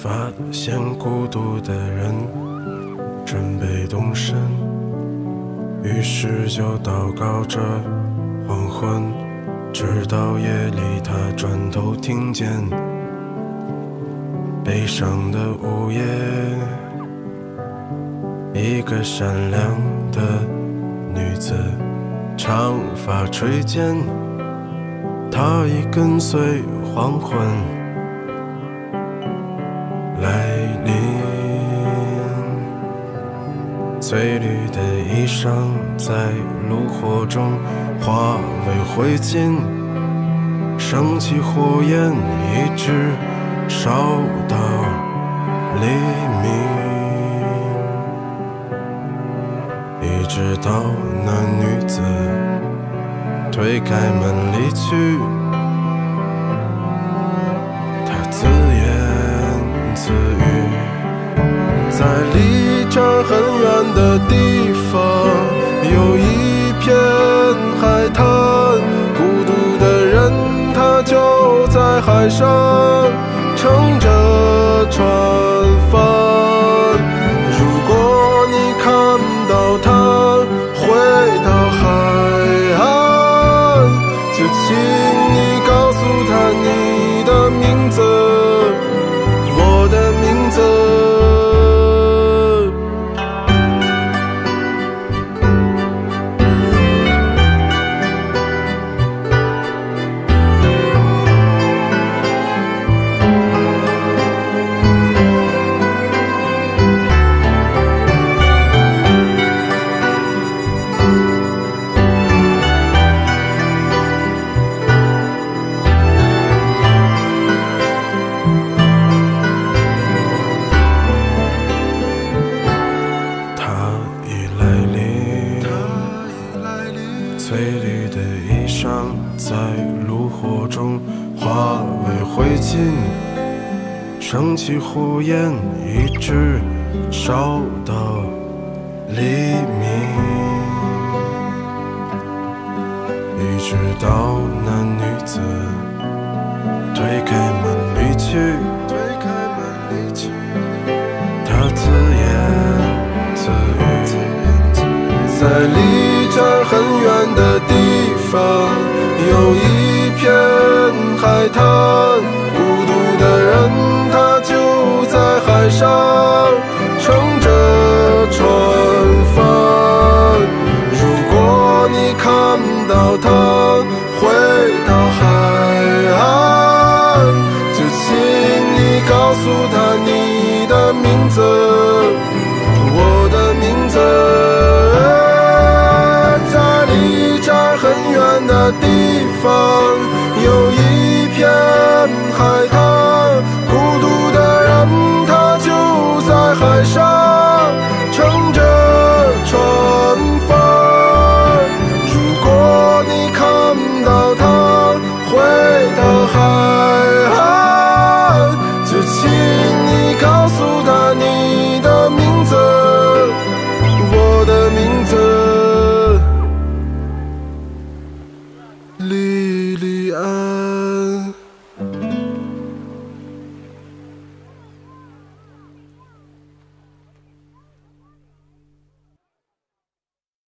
发现孤独的人准备动身，于是就祷告着黄昏，直到夜里他转头听见悲伤的午夜，一个善良的女子，长发垂肩，她已跟随黄昏来临，翠绿的衣裳在炉火中化为灰烬，升起火焰一直烧到黎明，一直到那女子推开门离去，她自言自语，在离这儿很远的地方有一片海滩，孤独的人他就在海上乘着船帆，如果你看到他回到海岸，就请你告诉他你的名字，我的名字。翠绿的衣裳在炉火中化为灰烬，升起火焰一直烧到黎明，一直到那女子推开门离去，她自言自语，在离这儿很远的地方有一片海滩，孤独的人他就在海上乘着船帆，如果你看到他回到海岸，就请你告诉他你的名字，我的名字。很远的地方有一片海滩，孤独的人他就在海上乘着船帆，如果你看到他回到海岸，就请你告诉他你的名字，我的名字。莉莉安。